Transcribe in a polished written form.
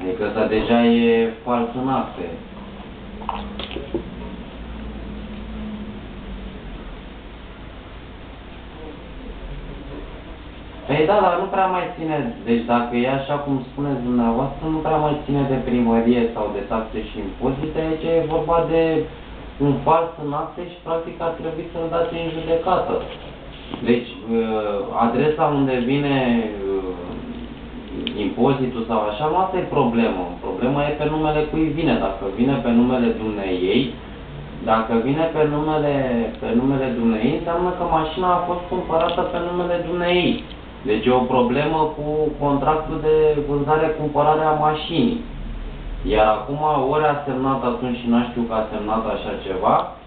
Adică ăsta deja e fals în acte. Păi da, dar nu prea mai ține, deci dacă e așa cum spuneți dumneavoastră, nu prea mai ține de primărie sau de taxe și impozite, aici e vorba de un fals în acte și practic ar trebui să-l dați în judecată. Deci, adresa unde vine impozitul sau așa, nu asta e problemă. Problema e pe numele cui vine. Dacă vine pe numele dumneiei, dacă vine pe numele dumneiei, înseamnă că mașina a fost cumpărată pe numele dumneiei. Deci e o problemă cu contractul de vânzare-cumpărare a mașinii. Iar acum ori a semnat atunci și n-a știut că a semnat așa ceva,